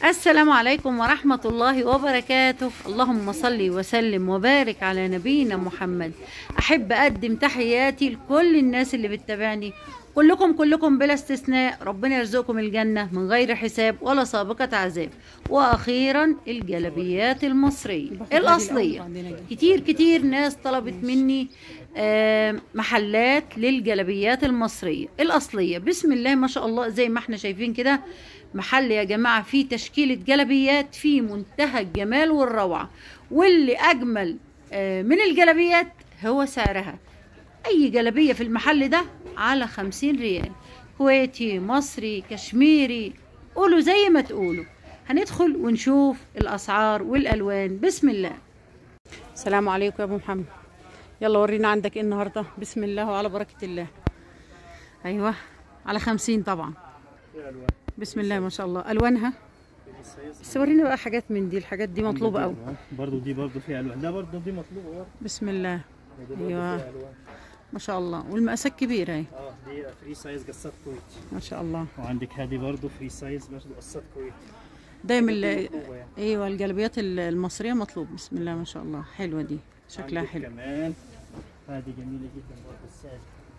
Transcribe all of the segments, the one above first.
السلام عليكم ورحمة الله وبركاته. اللهم صل وسلم وبارك على نبينا محمد. أحب أقدم تحياتي لكل الناس اللي بتتابعني، كلكم بلا استثناء. ربنا يرزقكم الجنة من غير حساب ولا سابقة عذاب. وأخيرا الجلبيات المصرية الأصلية، كتير ناس طلبت مني محلات للجلبيات المصرية الأصلية. بسم الله ما شاء الله، زي ما احنا شايفين كده محل يا جماعة فيه تشكيلة جلبيات في منتهى الجمال والروعة. واللي أجمل من الجلبيات هو سعرها. أي جلبية في المحل ده على 50 ريال، كويتي مصري كشميري، قولوا زي ما تقولوا. هندخل ونشوف الأسعار والألوان. بسم الله. السلام عليكم يا أبو محمد، يلا ورينا عندك إيه النهاردة. بسم الله وعلى بركة الله. أيوة على 50 طبعا. بسم الله ما شاء الله. الوانها بس ورينا بقى حاجات من دي. الحاجات دي مطلوبه قوي برضو. دي برضو فيها الوان، لا برضو دي مطلوبه برضو. بسم الله. ايوه ما شاء الله، والمقاسات كبيره اهي. دي فري سايز قصات كويت ما شاء الله. وعندك هذه برضو فري سايز برضو قصات كويت. دايما يعني. ايوه الجلبيات المصريه مطلوب. بسم الله ما شاء الله، حلوه دي شكلها حلو كمان. هذه جميله جدا برضو السعر.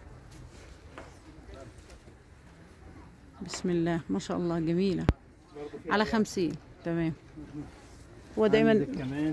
بسم الله ما شاء الله جميلة على 50. تمام. هو دايما كمان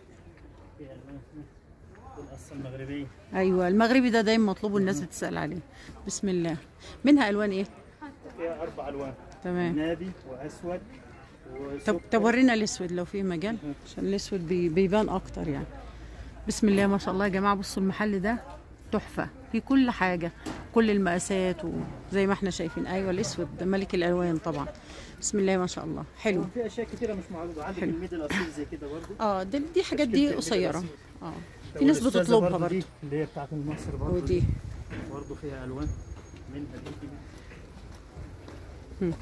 القصة المغربية. ايوه المغربي ده دايما مطلوب والناس بتسأل عليه. بسم الله. منها الوان ايه؟ فيها 4 الوان. تمام. نابي واسود طب ورينا الاسود لو في مجال، عشان الاسود بيبان اكتر يعني. بسم الله ما شاء الله يا جماعة. بصوا المحل ده تحفة في كل حاجة، كل المقاسات وزي ما احنا شايفين. ايوه الاسود ده ملك الالوان طبعا. بسم الله ما شاء الله حلو. في اشياء كتيره مش معروضه. عندك الميدل اصيل زي كده برضه. دي حاجات دي قصيره. في ناس بتطلبها برضه. دي اللي هي بتاعت مصر برضه. ودي برضه فيها الوان منها دي.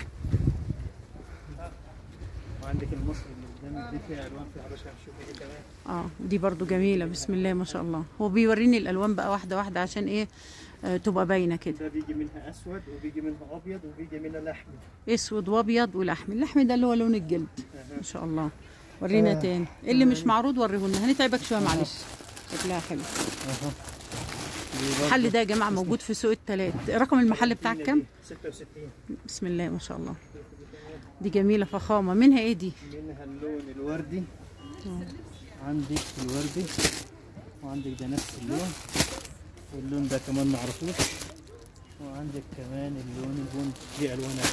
وعندك المصري اللي قدامك دي فيها الوان، في حبشه هنشوفها دي كمان. دي برضو جميله. بسم الله ما شاء الله. هو بيوريني الالوان بقى واحده واحده عشان ايه تبقى باينه كده. ده بيجي منها اسود وبيجي منها ابيض وبيجي منها لحمي. اسود وابيض ولحمي. اللحمي ده اللي هو لون الجلد. ما شاء الله. ورينا تاني اللي مش معروض وريهولنا. هنتعبك شويه معلش. شكلها حلو. المحل ده يا جماعه موجود في سوق التلات. رقم المحل بتاعك كام؟ 66. بسم الله ما شاء الله. دي جميله فخامه. منها ايه دي؟ منها اللون الوردي. عندك الوردي وعندك ده نفس اللون، واللون ده كمان معرفوش، وعندك كمان اللون البني. دي الوانها.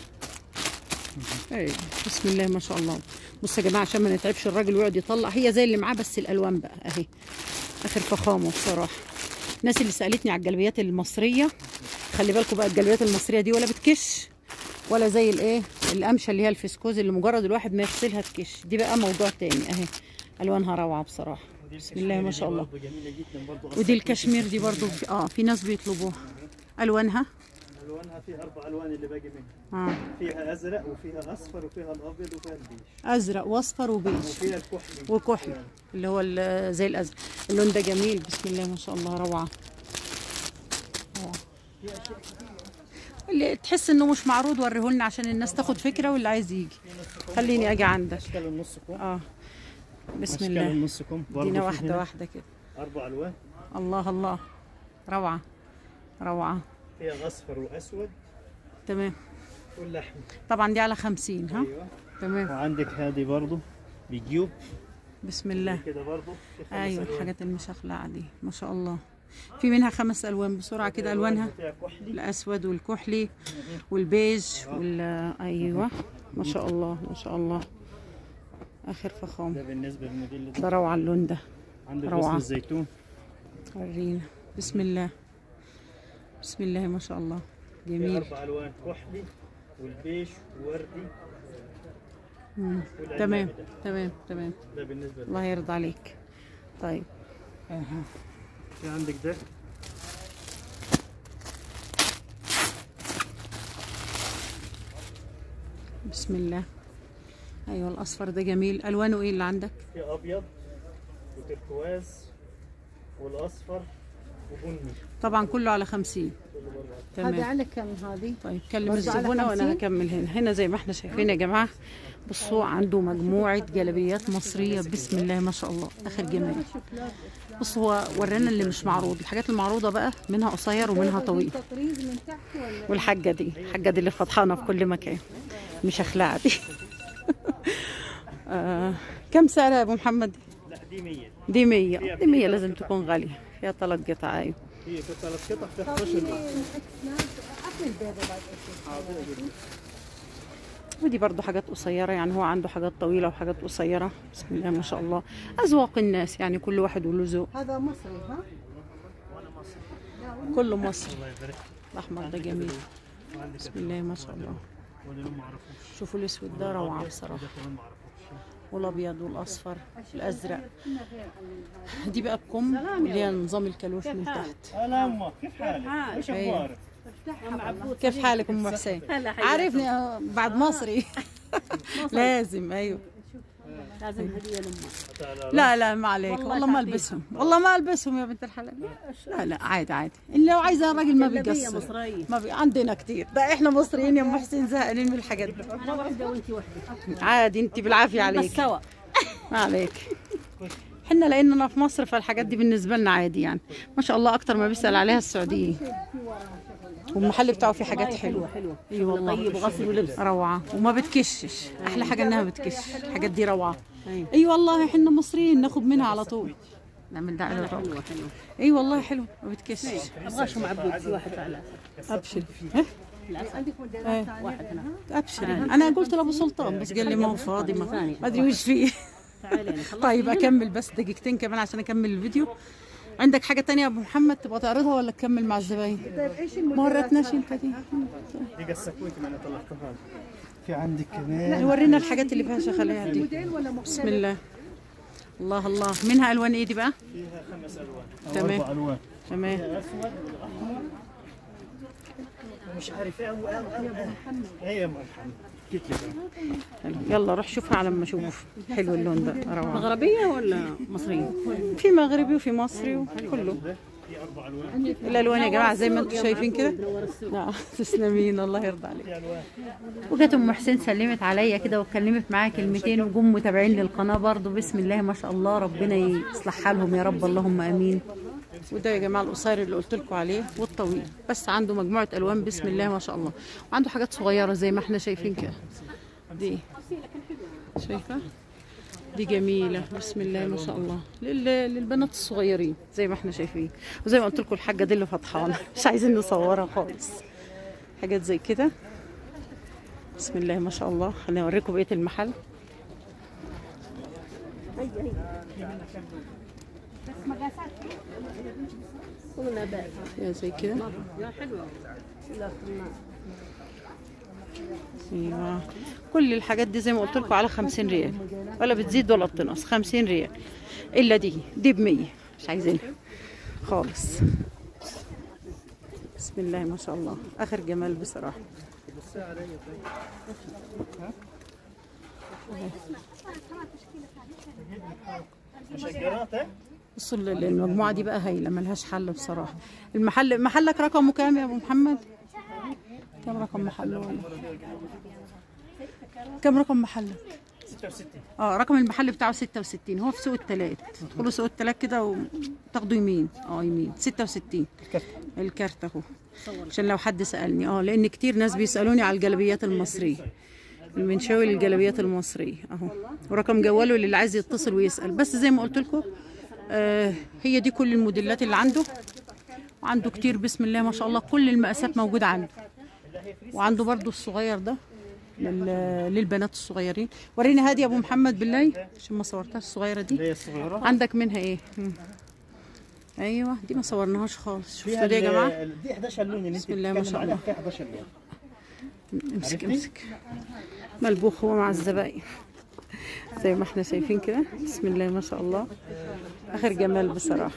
ايوه بسم الله ما شاء الله. بصوا يا جماعه عشان ما نتعبش الراجل ويقعد يطلع، هي زي اللي معاه بس الالوان بقى اهي اخر فخامه بصراحه. الناس اللي سالتني على الجلبيات المصريه، خلي بالكم بقى الجلبيات المصريه دي ولا بتكش ولا زي الايه القمشه اللي هي الفسكوز اللي مجرد الواحد ما يغسلها تكش. دي بقى موضوع تاني اهي. الوانها روعه بصراحه. بسم الله ما شاء الله. ودي الكشمير دي برضو في ناس بيطلبوها. الوانها فيها 4 الوان اللي باقي منها. فيها ازرق وفيها اصفر وفيها الابيض وفيها البيج. ازرق واصفر وبيج وفيها الكحلي. وكحلي اللي هو زي الازرق. اللون ده جميل. بسم الله ما شاء الله روعه. اللي تحس انه مش معروض وريهولنا عشان الناس تاخد فكره واللي عايز يجي. خليني اجي عندك. اشكال النص كم. بسم الله. النص كم دينا واحده كده. 4 الوان. الله الله روعه روعه. فيها اصفر واسود. تمام. واللحم طبعا دي على 50. ها ايوه تمام. وعندك هذه برضو بجيوب. بسم الله كده برضو. ايوه الحاجات المشخلعه دي ما شاء الله. في منها 5 الوان بسرعه كده. الوانها الاسود والكحلي والبيج ايوه ما شاء الله ما شاء الله اخر فخامه. ده بالنسبه للموديل ده روعه. اللون ده عندك روعه. الزيتون. ورينا. بسم الله بسم الله ما شاء الله جميل. 4 الوان كحلي والبيج ووردي. تمام. ده بالنسبه الله يرضى عليك. طيب في عندك ده. بسم الله. ايوه الاصفر ده جميل. الوانه ايه اللي عندك؟ في ابيض وتركواز والاصفر وبني. طبعا كله على 50. هذه تمام. على كم هذه؟ طيب كلم برضو على الزبونه وانا 50؟ هكمل هنا. هنا زي ما احنا شايفين يا جماعه، بصوا عنده مجموعه جلابيات مصريه بسم الله ما شاء الله اخر جمال. بصوا هو ورانا اللي مش معروض، الحاجات المعروضه بقى منها قصير ومنها طويل. تطريز من تحت ولا؟ والحاجه دي اللي فطحانه في كل مكان، مش اخلاع دي. كم سعرها يا ابو محمد؟ لا دي 100. دي 100. دي 100 لازم تكون غاليه، فيها 3 قطع. ايوه هي في 3 قطع في 11 لون. ودي برضو حاجات قصيرة، يعني هو عنده حاجات طويلة وحاجات قصيرة بسم الله ما شاء الله. أذواق الناس يعني، كل واحد وله ذوق. هذا مصري ها؟ كله مصري. الله يبارك. الأحمر ده جميل بسم الله ما شاء الله. ولا ما اعرفوش. شوفوا الأسود ده روعة بصراحة، ده كمان ما اعرفوش. والأبيض والأصفر الأزرق. دي بقى بكم اللي هي نظام الكالوش من تحت. هلا امك كيف حالك؟ ايش اخبارك؟ كيف حالك أم حسين؟ عارفني بعد مصري. لازم أيوه. لازم هديه لامك. لا ما عليك، والله ما البسهم، والله ما البسهم يا بنت الحلال. لا عادي لو عايزه الراجل ما بيقصر. مصريه. ما عندنا كتير، ده احنا مصريين يا ام حسين زهقانين من الحاجات دي. انا واحده وانت واحده. عادي انت بالعافيه عليك. بس سوا. ما عليك. احنا لاننا في مصر فالحاجات دي بالنسبه لنا عادي يعني. ما شاء الله اكتر ما بيسال عليها السعوديين. والمحل بتاعه فيه حاجات حلوه. اي والله طيب وغسل ولبس. روعه وما بتكشش. احلى حاجه انها ما بتكشش، الحاجات دي روعه. اي والله احنا مصريين ناخد منها على طول. نعمل داعي للرب. اي والله حلو ما بتكشش. ابغاش معبود في واحد على ابشري. عندك موديلات ثانيه؟ واحد هنا. ابشري. انا قلت لابو سلطان بس قال لي ما هو فاضي، ما ادري وش فيه. تعالي طيب اكمل بس دقيقتين كمان عشان اكمل الفيديو. عندك حاجه تانية يا ابو محمد تبغى تعرضها ولا تكمل مع الزباين؟ طيب ايش ما ورتناش انت دي. دي قصكويت ما انا طلعتها. في عندك كمان ورينا الحاجات اللي فيها شغلها دي. بسم الله. الله منها الوان ايه دي بقى؟ فيها 5 الوان. تمام. 4 الوان. تمام. اسود واحمر مش عارف ايه هو ايه يا محمد. جيت لك. حلو. يلا روح شوفها على ما اشوف. حلو اللون ده روعه. مغربيه ولا مصريه؟ في مغربي وفي مصري وكله. في 4 الوان. الالوان يا جماعه زي ما انتم شايفين كده. تسلمين الله يرضى عليك. وجت ام حسين سلمت عليا كده واتكلمت معايا كلمتين، وجم متابعين للقناه برضو بسم الله ما شاء الله. ربنا يصلح حالهم يا رب اللهم امين. وده يا جماعه القصير اللي قلت لكم عليه والطويل، بس عنده مجموعه الوان بسم الله ما شاء الله، وعنده حاجات صغيره زي ما احنا شايفين كده. دي شايفه دي جميله بسم الله ما شاء الله للبنات الصغيرين زي ما احنا شايفين. وزي ما قلت لكم الحاجه دي اللي فطحانه مش عايزين نصورها خالص. حاجات زي كده بسم الله ما شاء الله. خليني اوريكم بقيه المحل. يا زي كده. ايوه كل الحاجات دي زي ما قلت لكم على 50 ريال، ولا بتزيد ولا بتنقص. 50 ريال الا دي ب100 مش عايزينها خالص. بسم الله ما شاء الله اخر جمال بصراحه. مشجرات بصوا المجموعه دي بقى هايله ملهاش حل بصراحه. محلك رقمه كام يا ابو محمد؟ كم رقم محله والله؟ كم رقم محلك؟ 66. رقم المحل بتاعه 66. هو في سوق التلات، تدخلوا سوق التلات كده وتاخدوا يمين. يمين 66 الكارت اهو، عشان لو حد سالني. لان كتير ناس بيسالوني على الجلابيات المصريه، المنشاوي للجلابيات المصريه اهو. ورقم جواله للي عايز يتصل ويسال. بس زي ما قلت لكم هي دي كل الموديلات اللي عنده، وعنده كتير بسم الله ما شاء الله. كل المقاسات موجوده عنده، وعنده برضو الصغير ده للبنات الصغيرين. وريني هادي يا ابو محمد بالله عشان ما صورتهاش الصغيره دي. عندك منها ايه؟ ايوه دي ما صورناهاش خالص. شفتوا دي يا جماعه؟ دي 11 لون اللي بسم الله ما شاء الله. 11 لون. امسك ملبوخ هو مع الزباين. زي ما احنا شايفين كده، بسم الله ما شاء الله، اخر جمال بصراحه.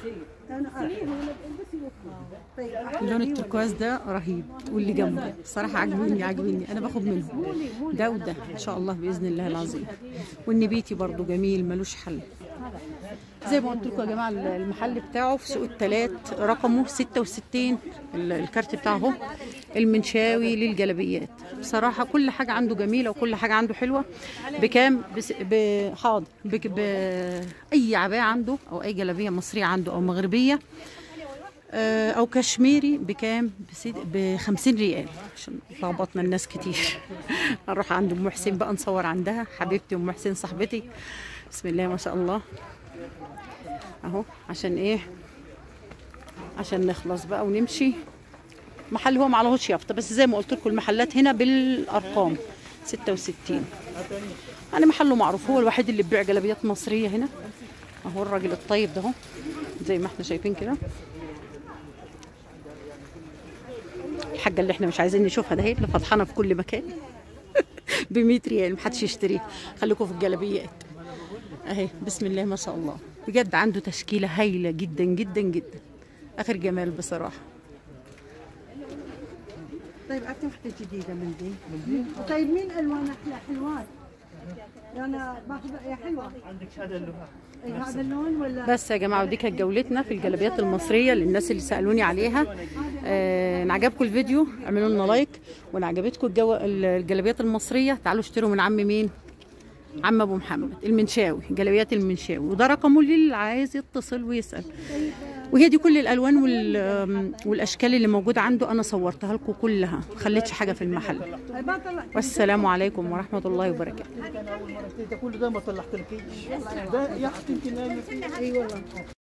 اللون التركواز ده رهيب، واللي جنبه بصراحه عاجبني، انا باخد منه ده وده ان شاء الله باذن الله العظيم. والنبيتي برضو جميل ملوش حل. زي ما قلت لكم يا جماعه المحل بتاعه في سوق التلات، رقمه 66، الكارت بتاعه اهو. المنشاوي للجلابيات، بصراحه كل حاجه عنده جميله وكل حاجه عنده حلوه. بكام؟ حاضر اي عبايه عنده او اي جلابيه مصريه عنده او مغربيه او كشميري بكام؟ ب 50 ريال، عشان لخبطنا الناس كتير. هنروح عند ام حسين بقى نصور عندها، حبيبتي ام حسين صاحبتي، بسم الله ما شاء الله اهو. عشان ايه؟ عشان نخلص بقى ونمشي. محل هو معلهوش يافطه، بس زي ما قلت لكم المحلات هنا بالارقام 66. يعني محله معروف، هو الوحيد اللي بيبيع جلابيات مصريه هنا اهو. الراجل الطيب ده اهو زي ما احنا شايفين كده. الحاجه اللي احنا مش عايزين نشوفها ده هي اللي فضحانه في كل مكان ب 100 ريال محدش يشتريها. خليكم في الجلابيات اهي، بسم الله ما شاء الله. بجد عنده تشكيله هايله جدا جدا جدا، اخر جمال بصراحه. طيب عرفتي وحده جديده من دي؟ طيب مين الوان احلى حلوات؟ انا باخذ يا حلوه. عندك هذا اللون. هذا اللون ولا؟ بس يا جماعه ودي كانت جولتنا في الجلابيات المصريه للناس اللي سالوني عليها. ان عجبكم الفيديو اعملوا لنا لايك، وان عجبتكم الجلابيات المصريه تعالوا اشتروا من عم مين؟ عم ابو محمد المنشاوي، جلابيات المنشاوي، وده رقمه للي عايز يتصل ويسال. وهي دي كل الالوان والاشكال اللي موجوده عنده، انا صورتها لكم كلها، ما خليتش حاجه في المحل. والسلام عليكم ورحمه الله وبركاته. انا اول مره كل ده ما طلعتلكيش ده يا اختي انت نايمه. اي والله.